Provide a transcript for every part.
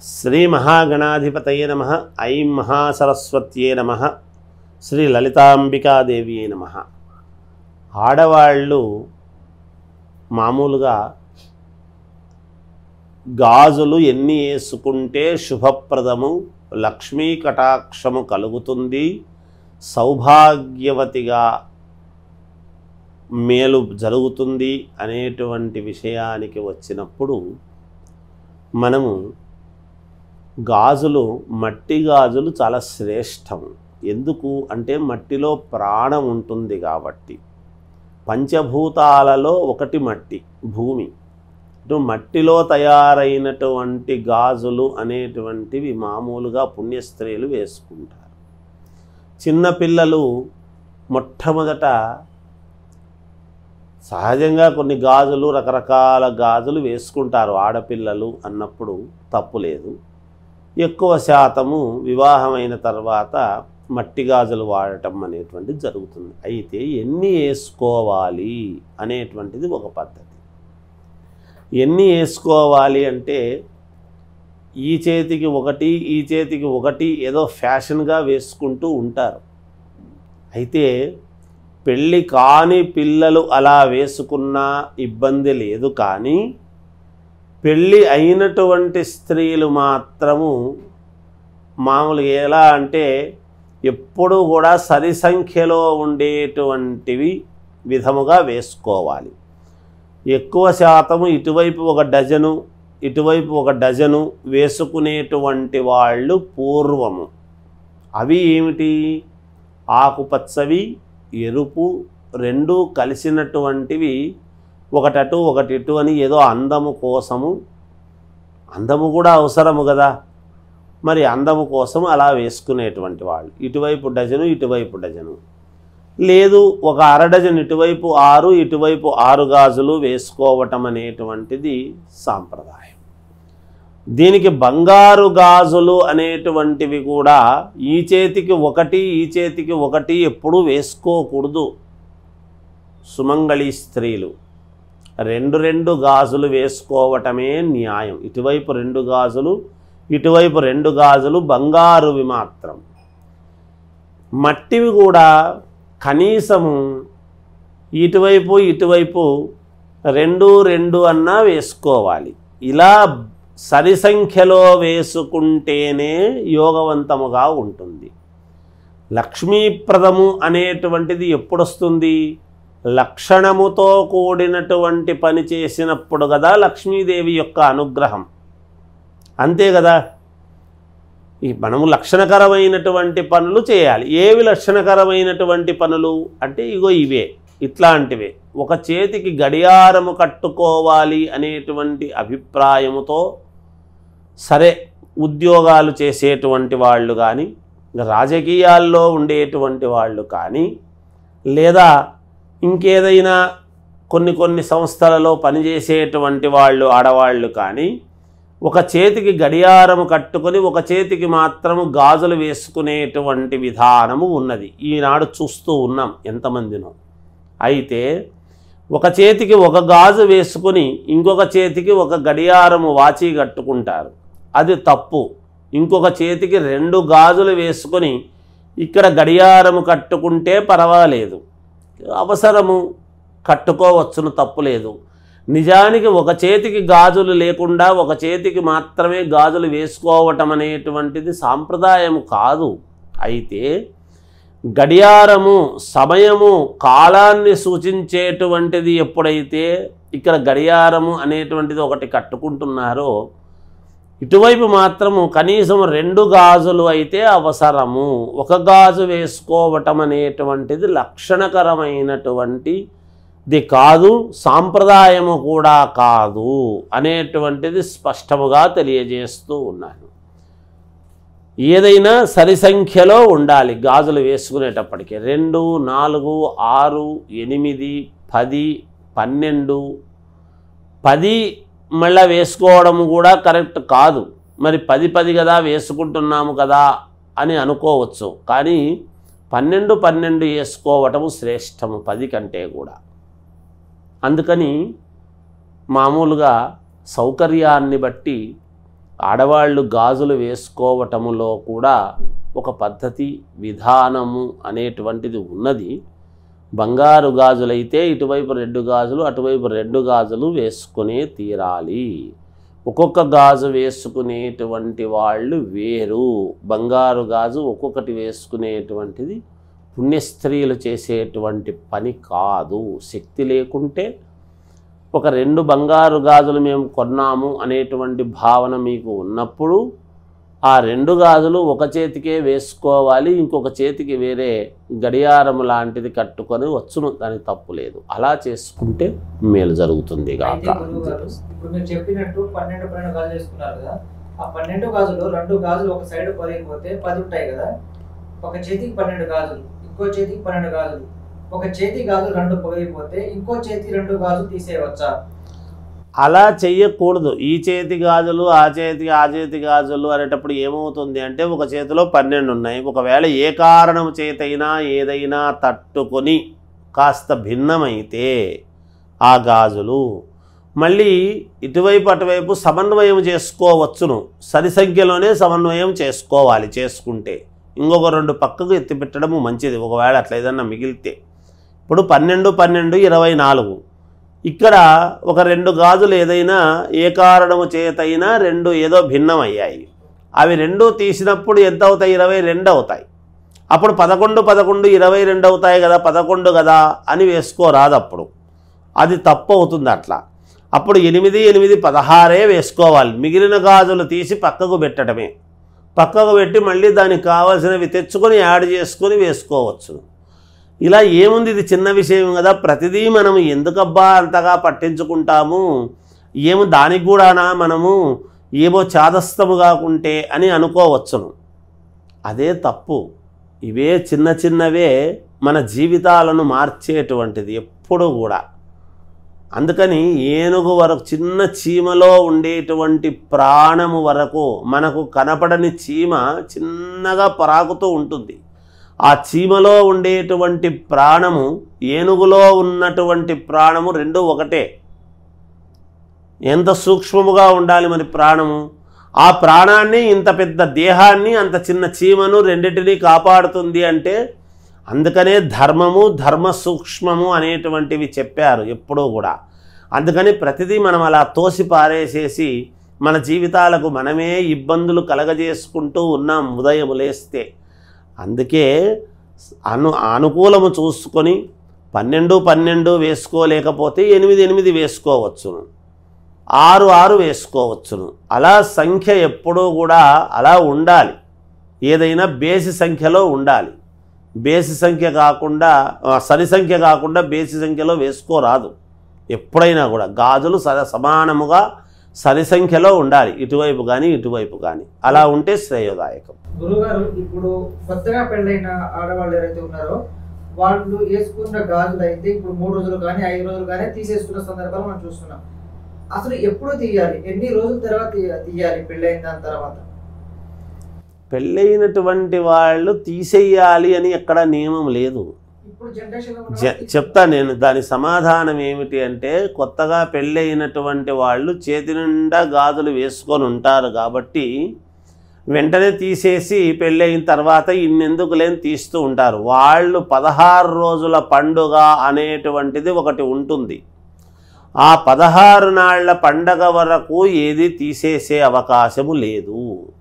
శ్రీ మహాగణాధిపతయే నమః. ఐం మహాసరస్వత్యే నమః. శ్రీ లలితాంబికాదేవియే నమః. ఆడవాళ్ళు మామూలుగా గాజులు ఎన్ని వేసుకుంటే శుభప్రదము, లక్ష్మీ కటాక్షము కలుగుతుంది, సౌభాగ్యవతిగా మేలు జరుగుతుంది అనేటువంటి విషయానికి వచ్చినప్పుడు మనము గాజులు, మట్టి గాజులు చాలా శ్రేష్టం. ఎందుకు అంటే మట్టిలో ప్రాణం ఉంటుంది కాబట్టి. పంచభూతాలలో ఒకటి మట్టి, భూమి. మట్టిలో తయారైనటువంటి గాజులు అనేటువంటివి మామూలుగా పుణ్యస్త్రీలు వేసుకుంటారు. చిన్నపిల్లలు మొట్టమొదట సహజంగా కొన్ని గాజులు, రకరకాల గాజులు వేసుకుంటారు ఆడపిల్లలు అన్నప్పుడు తప్పులేదు. ఎక్కువ శాతము వివాహమైన తర్వాత మట్టి గాజులు వాడటం అనేటువంటిది జరుగుతుంది. అయితే ఎన్ని వేసుకోవాలి అనేటువంటిది ఒక పద్ధతి. ఎన్ని వేసుకోవాలి అంటే ఈ చేతికి ఒకటి, ఈ చేతికి ఒకటి ఏదో ఫ్యాషన్గా వేసుకుంటూ ఉంటారు. అయితే పెళ్ళి కాని పిల్లలు అలా వేసుకున్నా ఇబ్బంది లేదు. కానీ పెళ్ళి అయినటువంటి స్త్రీలు మాత్రము మామూలుగా ఎలా అంటే ఎప్పుడూ కూడా సరి సంఖ్యలో ఉండేటువంటివి విధముగా వేసుకోవాలి. ఎక్కువ శాతము ఇటువైపు ఒక డజను, ఇటువైపు ఒక డజను వేసుకునేటువంటి వాళ్ళు పూర్వము. అవి ఏమిటి? ఆకుపచ్చవి, ఎరుపు రెండు కలిసినటువంటివి, ఒకటటు ఒకటిటు అని ఏదో అందము కోసము. అందము కూడా అవసరము కదా, మరి అందము కోసం అలా వేసుకునేటువంటి వాళ్ళు. ఇటువైపు డజను, ఇటువైపు డజను. లేదు ఒక అర డజన్ ఇటువైపు 6, ఇటువైపు 6 గాజులు వేసుకోవటం అనేటువంటిది సాంప్రదాయం. దీనికి బంగారు గాజులు అనేటువంటివి కూడా ఈ చేతికి ఒకటి, ఈ చేతికి ఒకటి ఎప్పుడూ వేసుకోకూడదు. సుమంగళి స్త్రీలు రెండు గాజులు వేసుకోవటమే న్యాయం. ఇటువైపు 2 గాజులు, ఇటువైపు 2 గాజులు బంగారువి మాత్రం. మట్టివి కూడా కనీసము ఇటువైపు ఇటువైపు 2 అన్నా వేసుకోవాలి. ఇలా సరి సంఖ్యలో వేసుకుంటేనే యోగవంతముగా ఉంటుంది. లక్ష్మీప్రదము అనేటువంటిది ఎప్పుడొస్తుంది? లక్షణముతో కూడినటువంటి పని చేసినప్పుడు కదా లక్ష్మీదేవి యొక్క అనుగ్రహం. అంతే కదా. ఈ మనము లక్షణకరమైనటువంటి పనులు చేయాలి. ఏవి లక్షణకరమైనటువంటి పనులు అంటే ఇగో ఇవే, ఇట్లాంటివే. ఒక చేతికి గడియారము కట్టుకోవాలి అనేటువంటి అభిప్రాయముతో సరే ఉద్యోగాలు చేసేటువంటి వాళ్ళు కానీ, రాజకీయాల్లో ఉండేటువంటి వాళ్ళు కానీ, లేదా ఇంకేదైనా కొన్ని సంస్థలలో పనిచేసేటువంటి వాళ్ళు ఆడవాళ్ళు కానీ ఒక చేతికి గడియారము కట్టుకొని ఒక చేతికి మాత్రము గాజులు వేసుకునేటువంటి విధానము ఉన్నది. ఈనాడు చూస్తూ ఉన్నాం ఎంతమందినో. అయితే ఒక చేతికి ఒక గాజు వేసుకొని ఇంకొక చేతికి ఒక గడియారము వాచి కట్టుకుంటారు, అది తప్పు. ఇంకొక చేతికి 2 గాజులు వేసుకొని ఇక్కడ గడియారము కట్టుకుంటే పర్వాలేదు, అవసరము కట్టుకోవచ్చును, తప్పులేదు. నిజానికి ఒక చేతికి గాజులు లేకుండా ఒక చేతికి మాత్రమే గాజులు వేసుకోవటం అనేటువంటిది సాంప్రదాయము కాదు. అయితే గడియారము సమయము కాలాన్ని సూచించేటువంటిది ఎప్పుడైతే ఇక్కడ గడియారము అనేటువంటిది ఒకటి కట్టుకుంటున్నారో ఇటువైపు మాత్రము కనీసం 2 గాజులు అయితే అవసరము. ఒక గాజు వేసుకోవటం అనేటువంటిది లక్షణకరమైనటువంటిది కాదు, సాంప్రదాయము కూడా కాదు అనేటువంటిది స్పష్టముగా తెలియజేస్తూ ఉన్నాను. ఏదైనా సరి సంఖ్యలో ఉండాలి గాజులు వేసుకునేటప్పటికీ. 2, 4, 6, 8, 10, 12, 10 మళ్ళీ వేసుకోవడం కూడా కరెక్ట్ కాదు. మరి 10 కదా వేసుకుంటున్నాము కదా అని అనుకోవచ్చు. కానీ 12 వేసుకోవటము శ్రేష్టము 10 కంటే కూడా. అందుకని మామూలుగా సౌకర్యాన్ని బట్టి ఆడవాళ్ళు గాజులు వేసుకోవటములో కూడా ఒక పద్ధతి విధానము అనేటువంటిది ఉన్నది. బంగారు గాజులైతే ఇటువైపు 2 గాజులు అటువైపు 2 గాజులు వేసుకునే తీరాలి. ఒక్కొక్క గాజు వేసుకునేటువంటి వాళ్ళు వేరు. బంగారు గాజు ఒక్కొక్కటి వేసుకునేటువంటిది పుణ్యస్త్రీలు చేసేటువంటి పని కాదు. శక్తి లేకుంటే ఒక 2 బంగారు గాజులు మేము కొన్నాము అనేటువంటి భావన మీకు ఉన్నప్పుడు ఆ 2 గాజులు ఒక చేతికే వేసుకోవాలి, ఇంకొక చేతికి వేరే గడియారం లాంటిది కట్టుకొని వచ్చును, దానికి తప్పు లేదు. అలా చేసుకుంటే మేలు జరుగుతుంది గాక. ఇప్పుడు మీరు చెప్పినట్టు 12 గాజులు వేసుకున్నారు కదా, ఆ 12 గాజులు 2 గాజులు ఒక సైడ్ పొరిగిపోతే 10 ఉంటాయి కదా. ఒక చేతికి 12 గాజులు, ఇంకో చేతికి 12 గాజులు, ఒక చేతి గాజులు 2 పొగిపోతే ఇంకో చేతి 2 గాజులు తీసేయవచ్చా? అలా చెయ్యకూడదు. ఈ చేతి గాజులు ఆ చేతి గాజులు అనేటప్పుడు ఏమవుతుంది అంటే ఒక చేతిలో 12 ఉన్నాయి. ఒకవేళ ఏ కారణం చేతైనా ఏదైనా తట్టుకొని కాస్త భిన్నమైతే ఆ గాజులు మళ్ళీ ఇటువైపు అటువైపు సమన్వయం చేసుకోవచ్చును. సరి సంఖ్యలోనే సమన్వయం చేసుకోవాలి. చేసుకుంటే ఇంకొక 2 పక్కకు ఎత్తిపెట్టడము మంచిది. ఒకవేళ అట్లా ఏదన్నా మిగిలితే ఇప్పుడు 12, 12, 24. ఇక్కడ ఒక 2 గాజులు ఏదైనా ఏ కారణము చేతైనా 2 ఏదో భిన్నమయ్యాయి. అవి 2 తీసినప్పుడు ఎంత అవుతాయి? 22 అవుతాయి. అప్పుడు 11, 11, 22 అవుతాయి కదా, 11 కదా అని వేసుకోరాదు. అప్పుడు అది తప్పు అవుతుంది. అట్లా అప్పుడు 8, 8, 16 వేసుకోవాలి. మిగిలిన గాజులు తీసి పక్కకు పెట్టడమే. పక్కకు పెట్టి మళ్ళీ దానికి కావాల్సినవి తెచ్చుకొని యాడ్ చేసుకొని వేసుకోవచ్చు. ఇలా ఏముంది, ఇది చిన్న విషయం కదా, ప్రతిదీ మనం ఎందుకబ్బా అంతగా పట్టించుకుంటాము, ఏమో దానికి కూడానా మనము ఏమో చాదస్తము కాకుంటే అని అనుకోవచ్చును. అదే తప్పు. ఇవే చిన్న చిన్నవే మన జీవితాలను మార్చేటువంటిది ఎప్పుడూ కూడా. అందుకని ఏనుగు వరకు, చిన్న చీమలో ఉండేటువంటి ప్రాణము వరకు మనకు కనపడని చీమ చిన్నగా పరాకుతూ ఉంటుంది. ఆ చీమలో ఉండేటువంటి ప్రాణము ఏనుగులో ఉన్నటువంటి ప్రాణము 2 ఒకటే. ఎంత సూక్ష్మముగా ఉండాలి మరి ప్రాణము. ఆ ప్రాణాన్ని, ఇంత పెద్ద దేహాన్ని, అంత చిన్న చీమను రెండిటిని కాపాడుతుంది అంటే అందుకనే ధర్మము, ధర్మ సూక్ష్మము అనేటువంటివి చెప్పారు ఎప్పుడూ కూడా. అందుకని ప్రతిదీ మనం అలా తోసి పారేసేసి మన జీవితాలకు మనమే ఇబ్బందులు కలగజేసుకుంటూ ఉన్నాం ఉదయం లేస్తే. అందుకే అనుకూలము చూసుకొని 12, 12 వేసుకోలేకపోతే 8, 8 వేసుకోవచ్చును, 6, 6 వేసుకోవచ్చును. అలా సంఖ్య ఎప్పుడూ కూడా అలా ఉండాలి. ఏదైనా బేసి సంఖ్యలో ఉండాలి. బేసి సంఖ్య కాకుండా, సరి సంఖ్య కాకుండా బేసి సంఖ్యలో వేసుకోరాదు. ఎప్పుడైనా కూడా గాజులు సమానముగా సరి సంఖ్యలో ఉండాలి, ఇటువైపు కానీ ఇటువైపు కానీ. అలా ఉంటే శ్రేయోదాయకం. గురుగారు, ఇప్పుడు కొత్తగా పెళ్ళైన ఆడవాళ్ళు ఎవరైతే ఉన్నారో వాళ్ళు వేసుకున్న గాజులు అయితే ఇప్పుడు 3 రోజులు కానీ 5 రోజులు కానీ తీసేసుకున్న సందర్భాలు మనం చూస్తున్నాం. అసలు ఎప్పుడు తీయాలి, ఎన్ని రోజుల తర్వాత తీయాలి పెళ్ళైన దాని తర్వాత? పెళ్ళైనటువంటి వాళ్ళు తీసేయాలి అని ఎక్కడ నియమం లేదు. చెప్తా నేను దాని సమాధానం ఏమిటి అంటే, కొత్తగా పెళ్ళైనటువంటి వాళ్ళు చేతి నిండా గాజులు వేసుకొని ఉంటారు కాబట్టి వెంటనే తీసేసి పెళ్ళైన తర్వాత ఇన్నెందుకు లేని తీస్తూ ఉంటారు. వాళ్ళు 16 రోజుల పండుగ అనేటువంటిది ఒకటి ఉంటుంది. ఆ 16 నాళ్ల పండగ వరకు ఏది తీసేసే అవకాశము లేదు.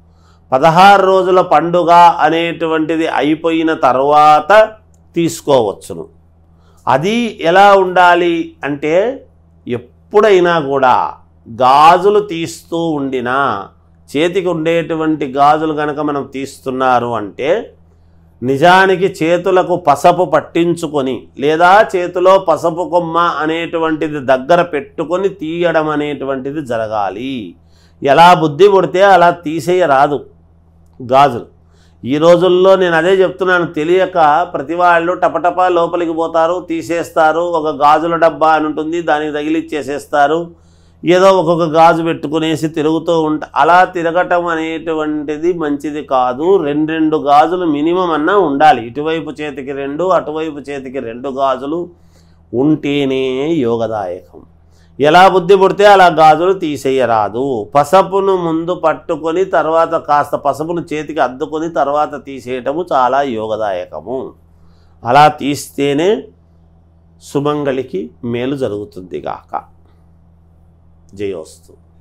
16 రోజుల పండుగ అనేటువంటిది అయిపోయిన తర్వాత తీసుకోవచ్చును. అది ఎలా ఉండాలి అంటే, ఎప్పుడైనా కూడా గాజులు తీస్తూ ఉండినా, చేతికి ఉండేటువంటి గాజులు కనుక మనం తీస్తున్నారు అంటే నిజానికి చేతులకు పసుపు పట్టించుకొని లేదా చేతిలో పసుపు కొమ్మ అనేటువంటిది దగ్గర పెట్టుకొని తీయడం అనేటువంటిది జరగాలి. ఎలా బుద్ధి పుడితే అలా తీసేయరాదు గాజులు. ఈ రోజుల్లో నేను అదే చెప్తున్నాను, తెలియక ప్రతి వాళ్ళు టపటపా లోపలికి పోతారు, తీసేస్తారు. ఒక గాజుల డబ్బా అని ఉంటుంది, దానికి తగిలిచ్చేసేస్తారు. ఏదో ఒక్కొక్క గాజు పెట్టుకునేసి తిరుగుతూ అలా తిరగటం అనేటువంటిది మంచిది కాదు. 2 గాజులు మినిమం అన్నా ఉండాలి. ఇటువైపు చేతికి 2, అటువైపు చేతికి 2 గాజులు ఉంటేనే యోగదాయకం. ఎలా బుద్ధి పుడితే అలా గాజులు తీసేయరాదు. పసుపును ముందు పట్టుకొని తర్వాత కాస్త పసుపును చేతికి అద్దుకొని తర్వాత తీసేయటము చాలా యోగదాయకము. అలా తీస్తేనే సుమంగళికి మేలు జరుగుతుంది గాక. జయోస్తు.